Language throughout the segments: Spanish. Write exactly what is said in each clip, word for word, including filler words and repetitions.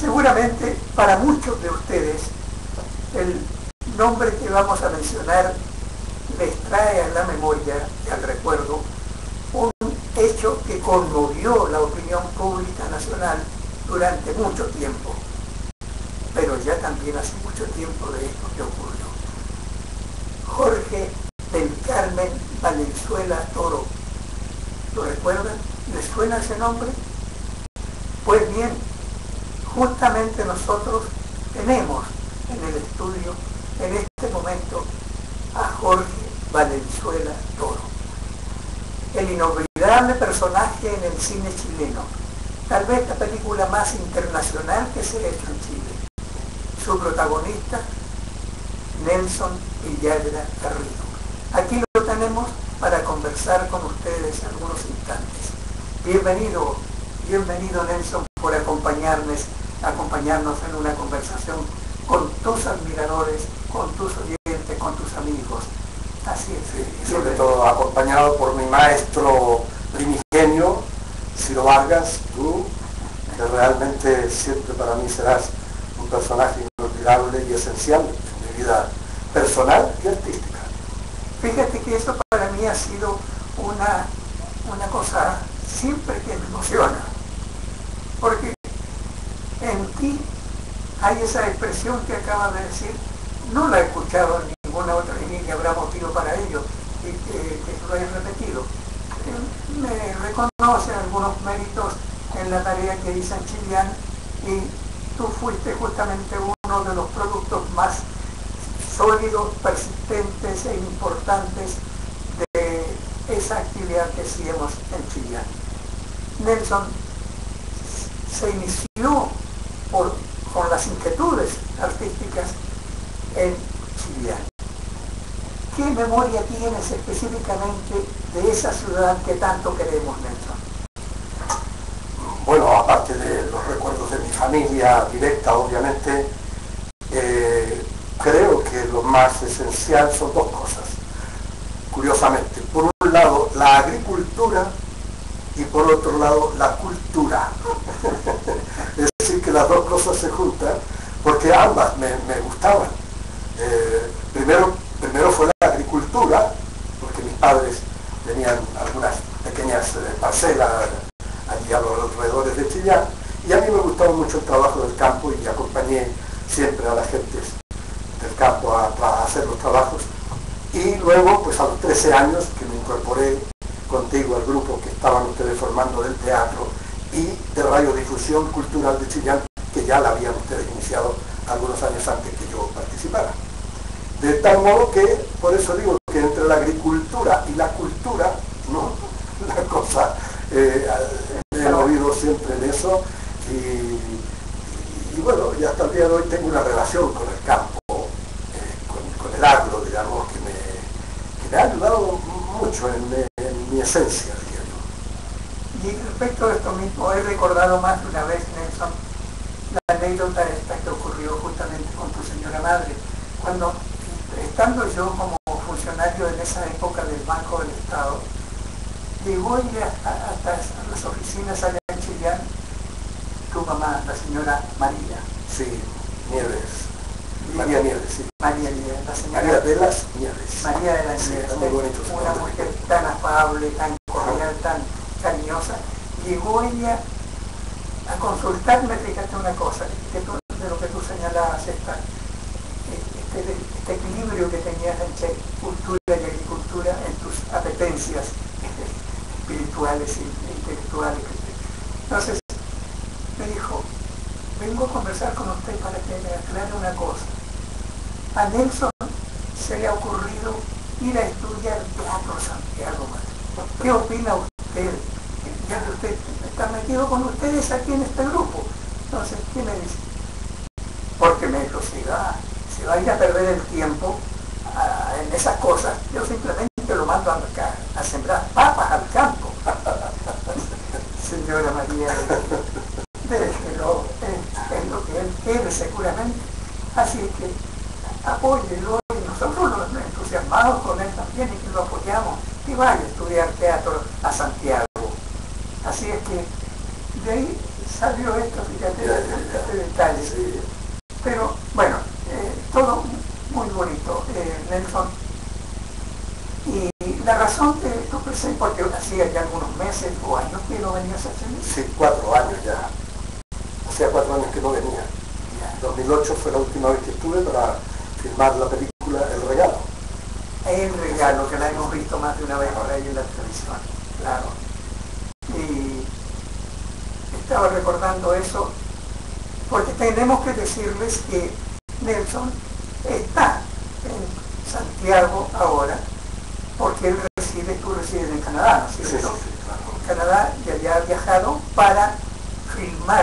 Seguramente para muchos de ustedes el nombre que vamos a mencionar les trae a la memoria y al recuerdo un hecho que conmovió la opinión pública nacional durante mucho tiempo, pero ya también hace mucho tiempo de esto que ocurrió. Jorge del Carmen Valenzuela Toro, ¿lo recuerdan? ¿Les suena ese nombre? Pues bien, justamente nosotros tenemos en el estudio, en este momento, a Jorge Valenzuela Toro, el inolvidable personaje en el cine chileno, tal vez la película más internacional que se ha hecho en Chile. Su protagonista, Nelson Villagra Garrido. Aquí lo tenemos para conversar con ustedes algunos instantes. Bienvenido, bienvenido Nelson, por acompañarnos, acompañarnos en una conversación con tus admiradores, con tus oyentes, con tus amigos. Así es. Sí, y sobre todo acompañado por mi maestro primigenio, Ciro Vargas, tú, que realmente siempre para mí serás un personaje inolvidable y esencial en mi vida personal y artística. Fíjate que eso para mí ha sido una, una cosa siempre que me emociona, porque en ti hay esa expresión que acabas de decir, no la he escuchado en ninguna otra línea que habrá motivo para ello, y que, que lo he repetido. Eh, me reconoce algunos méritos en la tarea que hice en Chillán, y tú fuiste justamente uno de los productos más sólidos, persistentes e importantes de esa actividad que hacíamos en Chillán. Nelson se inició por, con las inquietudes artísticas en Chillán. ¿Qué memoria tienes específicamente de esa ciudad que tanto queremos, Nelson? Bueno, aparte de los recuerdos de mi familia directa, obviamente, eh, creo que lo más esencial son dos cosas, curiosamente. Por un lado, la agricultura y por otro lado, la cultura. Es decir, que las dos cosas se juntan, porque ambas me, me gustaban. Eh, primero, primero fue la agricultura, porque mis padres tenían algunas pequeñas eh, parcelas allí a los alrededores de Chillán, y a mí me gustaba mucho el trabajo del campo y acompañé siempre a las gentes del campo a, a hacer los trabajos. Y luego, pues a los trece años que me incorporé contigo al grupo que estaban ustedes formando del teatro y de radiodifusión cultural de Chillán, que ya la habían ustedes iniciado algunos años antes que yo participara. De tal modo que, por eso digo que entre la agricultura y la cultura, ¿no? La cosa, eh, he movido siempre en eso, y, y, y bueno, y hasta el día de hoy tengo una relación con el campo, eh, con, con el agro, digamos, que me, que me ha ayudado mucho en, en mi esencia, diría yo. Y respecto a esto mismo, he recordado más de una vez, Nelson, la anécdota esta que ocurrió justamente con tu señora madre, cuando, estando yo como funcionario en esa época del Banco del Estado, llegó ella hasta las oficinas allá en Chillán, tu mamá, la señora María. Sí, Nieves. María Nieves, sí. María Nieves, la señora María de las Nieves. María de las Nieves, sí, muy bonito, una mujer tan afable, tan cordial, tan cariñosa. Llegó ella a consultarme, fíjate una cosa, que tú, de lo que tú señalabas, esta, este, este equilibrio que tenías entre cultura y agricultura en tus apetencias espirituales e intelectuales. Entonces me dijo, vengo a conversar con usted para que me aclare una cosa. A Nelson se le ha ocurrido ir a estudiar Teatro Santiago. ¿Qué opina usted? Ya que usted está metido con ustedes aquí en este grupo. Entonces, ¿qué me dice? Porque me dijo, si va, si va a ir a perder el tiempo a, en esas cosas, yo simplemente lo mando a, a sembrar papas al campo. Señora María, déjelo, es, es lo que él quiere seguramente. Así es que apóyelo, y nosotros nos entusiasmamos con él también y que lo apoyamos, y vaya a estudiar teatro a Santiago. Así es que de ahí salió esto, fíjate, ya, ya, ya. este detalle. Sí. Pero bueno, eh, todo muy bonito, eh, Nelson. Y la razón de tu presencia, porque hacía ya algunos meses o años que no venías a Chile. Sí, cuatro años ya. Hacía cuatro años que no venía. En dos mil ocho fue la última vez que estuve para filmar la película El Regalo. El Regalo, que la hemos visto más de una vez por ahí en la televisión, claro. Y estaba recordando eso, porque tenemos que decirles que Nelson está en Santiago ahora, porque él reside, tú resides en Canadá, ¿no es cierto? Sí, sí, sí, claro. En Canadá, y allá ha viajado para filmar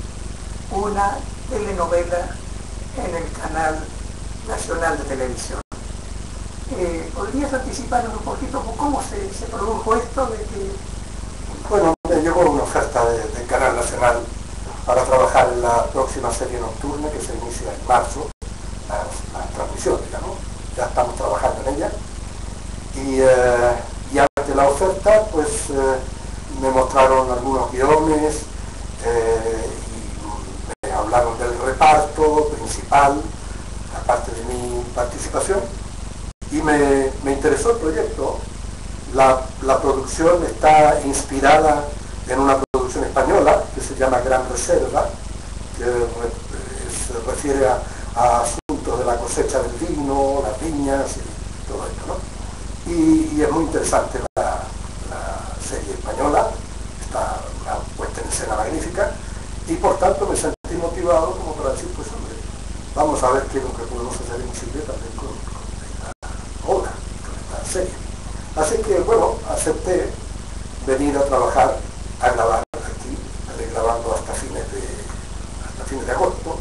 una telenovela en el canal nacional de televisión. Eh, ¿Podrías anticiparnos un poquito cómo se, se produjo esto de que... Bueno, me llegó una oferta de- del Canal Nacional para trabajar en la próxima serie nocturna que se inicia en marzo, la, la transmisión, digamos. Ya estamos trabajando en ella. Y, eh, y ante la oferta, pues eh, me mostraron algunos guiones eh, y me hablaron del reparto principal, aparte de mi participación, y me, me interesó el proyecto. La, la producción está inspirada en una producción española que se llama Gran Reserva, que re, se refiere a, a asuntos de la cosecha del vino, las viñas y todo esto, ¿no? Y, y es muy interesante la, la serie española, está una puesta en escena magnífica, y por tanto me sentí motivado como para decir, pues hombre, vamos a ver qué es lo que podemos hacer en Chile también con, con esta obra, con esta serie. Así que, bueno, acepté venir a trabajar, a grabar aquí, estaré grabando hasta fines de, hasta fines de agosto,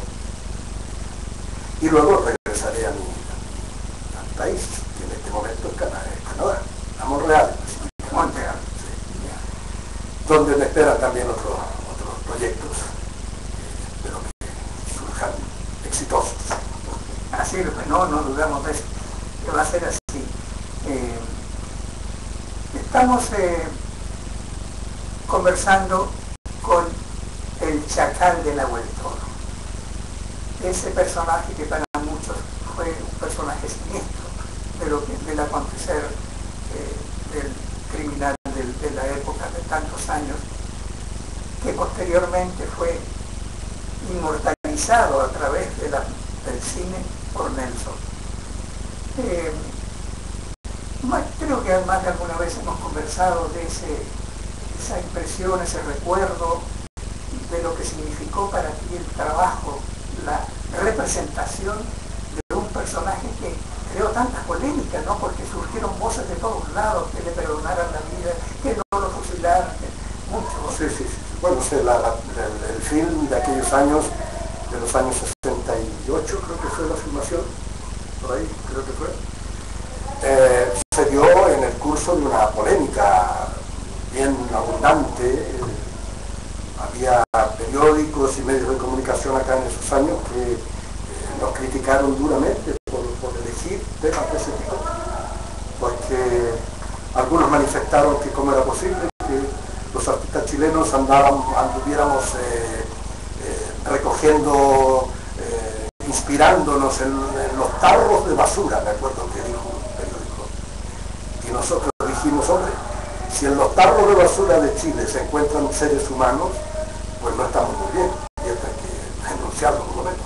y luego regresaré a mi al país, que en este momento es Canadá, Canadá a Montreal, Montreal. Sí, donde me esperan también otros, otros proyectos, eh, espero que surjan exitosos. Así es, pues no, no dudamos de eso, que va a ser así. Eh, estamos eh, conversando con el Chacal de Nahuel Toro. Ese personaje que para muchos fue un personaje siniestro de lo que, del acontecer eh, del criminal del, de la época de tantos años, que posteriormente fue inmortalizado a través de la, del cine por Nelson. Eh, creo que más de alguna vez hemos conversado de ese, esa impresión, ese recuerdo de lo que significó para ti el trabajo, la representación de un personaje que creó tantas polémicas, ¿no? Porque surgieron voces de todos lados que le perdonaran la vida, que no lo fusilaran, que mucho. Sí, sí, sí. Bueno, sí, la, la, el, el film de aquellos años, de los años sesenta y ocho, creo que fue la filmación, por ahí creo que fue, eh, se dio en el curso de una polémica bien abundante. Eh, había periódicos y medios de comunicación acá en esos años que eh, nos criticaron duramente por, por elegir temas de ese tipo, porque algunos manifestaron que cómo era posible que los artistas chilenos andaban, anduviéramos eh, eh, recogiendo, eh, inspirándonos en, en los tarros de basura, me acuerdo que dijo un periódico. Y nosotros dijimos, hombre, si en los tarros de basura de Chile se encuentran seres humanos, pues no estamos muy bien, y esto hay que denunciarlo por lo menos.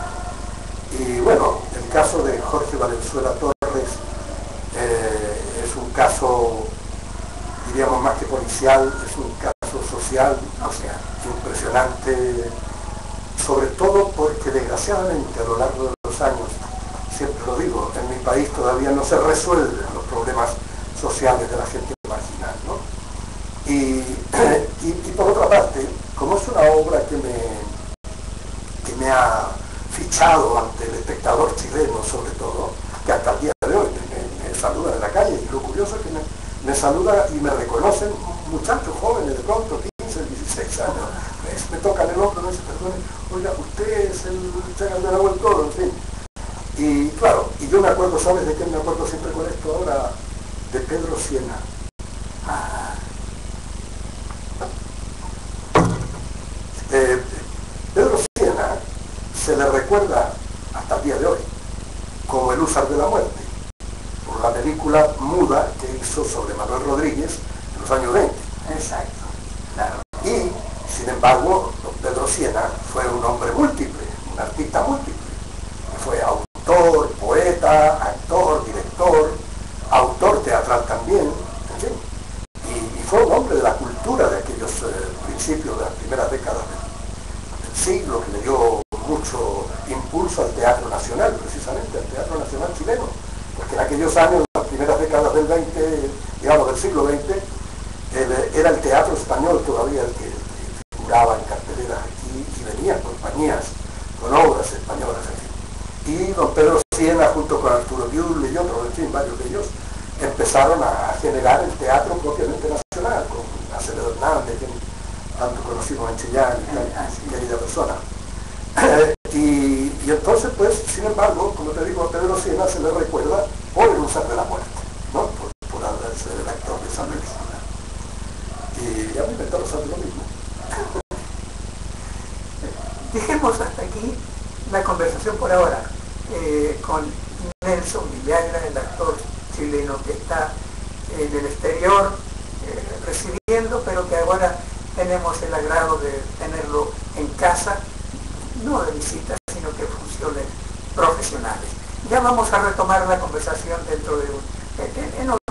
Y bueno, el caso de Jorge Valenzuela Torres eh, es un caso, diríamos más que policial, es un caso social, o sea, impresionante, sobre todo porque desgraciadamente a lo largo de los años, siempre lo digo, en mi país todavía no se resuelven los problemas sociales de la gente marginal, ¿no? Y, y, y por otra parte, como es una obra que me, que me ha fichado ante el espectador chileno sobre todo, que hasta el día de hoy me, me saludan en la calle, y lo curioso es que me, me saluda y me reconocen muchachos jóvenes de pronto, quince, dieciséis años, me, me tocan el hombro, me dicen, perdón, oiga, usted es el Chacal de Nahuel Toro, en fin. Y claro, y yo me acuerdo, ¿sabes de qué me acuerdo siempre con esto ahora? De Pedro Siena. Ah. Eh, Pedro Sienna se le recuerda hasta el día de hoy como el húsar de la muerte, por la película muda que hizo sobre Manuel Rodríguez en los años veinte. Exacto, claro. Y, sin embargo, don Pedro Sienna fue un hombre múltiple, un artista múltiple. Fue autor, poeta, actor, director, autor teatral también, en fin. Y, y fue un hombre de la cultura de aquellos eh, principios de las primeras décadas del, del siglo, que le dio mucho impulso al Teatro Nacional, precisamente al Teatro Nacional chileno, porque en aquellos años, las primeras décadas del veinte, digamos del siglo veinte, el, era el teatro español todavía el que, el que figuraba en carteleras aquí, y venían compañías con obras españolas, en fin. Y don Pedro Sienna, junto con Arturo Biulle y otros, en fin, varios de ellos, empezaron a generar el teatro propiamente nacional, con Acevedo Hernández, quien tanto conocimos en Chillán, y tan querida persona. y, y entonces, pues, sin embargo, como te digo, a Pedro Sienna se le recuerda por el húsar de la muerte, ¿no? Por, por ser el actor de esa película. Y a mí me está pasando lo mismo. Dejemos hasta aquí la conversación por ahora eh, con Nelson Villagra, el actor chileno que está en el exterior eh, residiendo, pero que ahora tenemos el agrado de tenerlo en casa, no de visita, sino que funciones profesionales. Ya vamos a retomar la conversación dentro de un, en, en